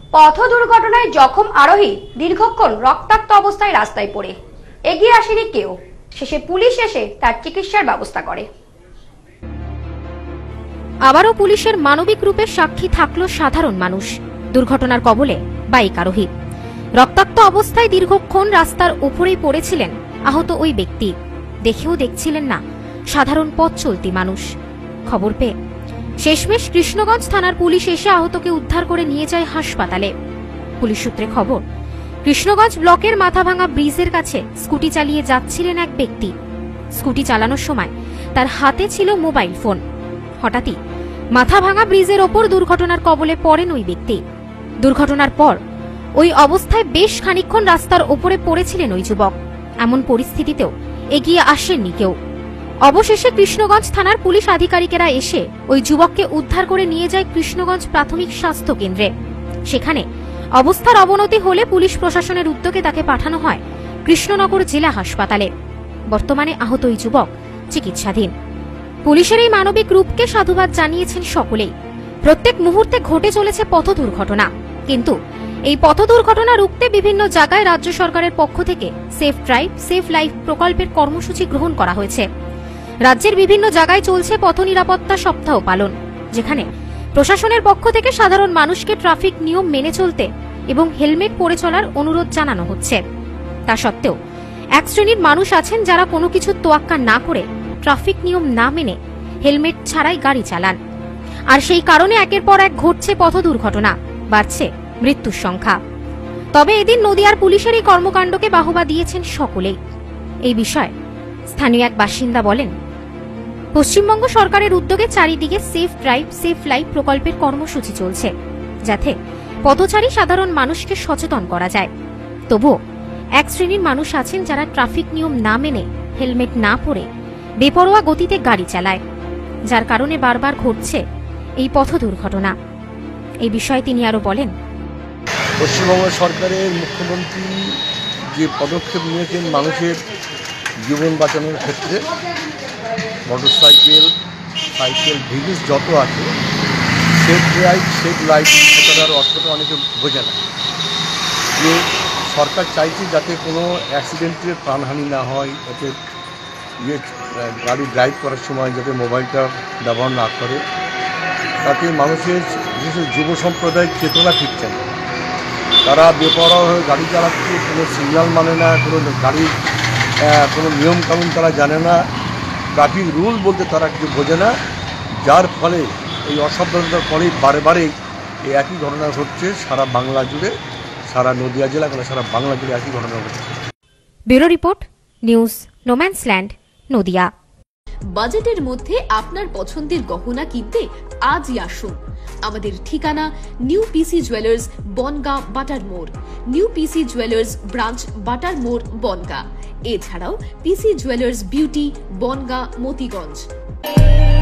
পথ দুর্ঘটনায় জখম আরোহী দীর্ঘক্ষণ রক্তাক্ত অবস্থায় রাস্তায় পড়ে এগিয়ে আসেনি কেউ। শেষে পুলিশ এসে তার চিকিৎসার ব্যবস্থা করে। আবারও পুলিশের মানবিক রূপে সাক্ষী থাকলো সাধারণ মানুষ। দুর্ঘটনার কবলে বাইক আরোহী রক্তাক্ত অবস্থায় দীর্ঘক্ষণ রাস্তার উপরেই পড়েছিলেন আহত ওই ব্যক্তি। দেখেও দেখছিলেন না সাধারণ পথ চলতি মানুষ। খবর পেয়ে শেষমেশ কৃষ্ণগঞ্জ থানার পুলিশ এসে আহতকে উদ্ধার করে নিয়ে যায় হাসপাতালে। পুলিশ সূত্রে খবর, কৃষ্ণগঞ্জ ব্লকের মাথাভাঙা ব্রিজের কাছে স্কুটি চালিয়ে যাচ্ছিলেন এক ব্যক্তি। স্কুটি চালানোর সময় তার হাতে ছিল মোবাইল ফোন। হঠাৎই মাথাভাঙা ব্রিজের ওপর দুর্ঘটনার কবলে পড়েন ওই ব্যক্তি। দুর্ঘটনার পর ওই অবস্থায় বেশ খানিকক্ষণ রাস্তার ওপরে পড়েছিলেন ওই যুবক। এমন পরিস্থিতিতেও এগিয়ে আসেননি কেউ। অবশেষে কৃষ্ণগঞ্জ থানার পুলিশ আধিকারিকেরা এসে ওই যুবককে উদ্ধার করে নিয়ে যায় কৃষ্ণগঞ্জ প্রাথমিক স্বাস্থ্য কেন্দ্রে। সেখানে অবস্থার অবনতি হলে পুলিশ প্রশাসনের উদ্যোগে তাকে পাঠানো হয় কৃষ্ণনগর জেলা হাসপাতালে। বর্তমানে আহত ওই যুবক চিকিৎসাধীন। পুলিশের এই মানবিক রূপকে সাধুবাদ জানিয়েছেন সকলেই। প্রত্যেক মুহূর্তে ঘটে চলেছে পথ দুর্ঘটনা, কিন্তু এই পথ দুর্ঘটনা রুখতে বিভিন্ন জায়গায় রাজ্য সরকারের পক্ষ থেকে সেফ ড্রাইভ সেফ লাইফ প্রকল্পের কর্মসূচি গ্রহণ করা হয়েছে। রাজ্যের বিভিন্ন জায়গায় চলছে পথ নিরাপত্তা সপ্তাহ পালন, যেখানে প্রশাসনের পক্ষ থেকে সাধারণ মানুষকে ট্রাফিক নিয়ম মেনে চলতে এবং হেলমেট পরে চলার অনুরোধ জানানো হচ্ছে। তা সত্ত্বেও এক শ্রেণীর মানুষ আছেন যারা কোনো কিছু তোয়াক্কা না করে ট্রাফিক নিয়ম না মেনে হেলমেট ছাড়াই গাড়ি চালান। আর সেই কারণে একের পর এক ঘটছে পথ দুর্ঘটনা, বাড়ছে মৃত্যুর সংখ্যা। তবে এদিন নদিয়ার পুলিশের এই কর্মকাণ্ডকে বাহবা দিয়েছেন সকলেই। এই বিষয়ে স্থানীয় এক বাসিন্দা বলেন, পশ্চিমবঙ্গ সরকারের উদ্যোগে চারিদিকে সেফ ড্রাইভ সেফ লাইফ প্রকল্পের কর্মসূচি চলছে, যাতে পথচারী সাধারণ মানুষকে সচেতন করা যায়। তবুও এক শ্রেণীর মানুষ আছেন যারা ট্রাফিক নিয়ম না মেনে হেলমেট না পরে বেপরোয়া গতিতে গাড়ি চালায়, যার কারণে বারবার ঘটছে এই পথ দুর্ঘটনা। এই বিষয়ে তিনি আরো বলেন, পশ্চিমবঙ্গ সরকারের মুখ্যমন্ত্রী যে পদক্ষেপ নিয়েছেন মানুষের জীবন বাঁচানোর ক্ষেত্রে, মোটরসাইকেল সাইকেল ভেহিকলস যত আছে সেফ ড্রাইভ সেফ লাইফ, সেটার অর্থটা অনেকে বোঝে না। যে সরকার চাইছে যাতে কোনো অ্যাক্সিডেন্টের প্রাণহানি না হয়, যাতে গাড়ি ড্রাইভ করার সময় যাতে মোবাইলটা ব্যবহার না করে, তাতে মানুষের বিশেষ যুব সম্প্রদায়ের চেতনা ঠিকছে না। তারা বেপরোয়া হয়ে গাড়ি চালাচ্ছে, কোনো সিগন্যাল মানে না, কোনো গাড়ির কোনো নিয়মকানুন তারা জানে না, ট্রাফিক রুল বলতে তারা কিছু বোঝে না, যার ফলে এই অসাবধানতার ফলেই বারে বারে এই একই ঘটনা ঘটছে সারা বাংলা জুড়ে, সারা নদিয়া জেলা কেন সারা বাংলা জুড়ে একই ঘটনা ঘটছে। Bureau report, news no man's land, Nadia. বাজেটের মধ্যে আপনার পছন্দের গহনা কিনতে আজই আসুন। আমাদের ঠিকানা নিউ পিসি জুয়েলার্স, বনগাঁ, বাটার মোড়। নিউ পিসি জুয়েলার্স ব্রাঞ্চ, বাটার মোড়, বনগাঁ। এছাড়াও PC jewellers beauty, Bongaon, Motiganj.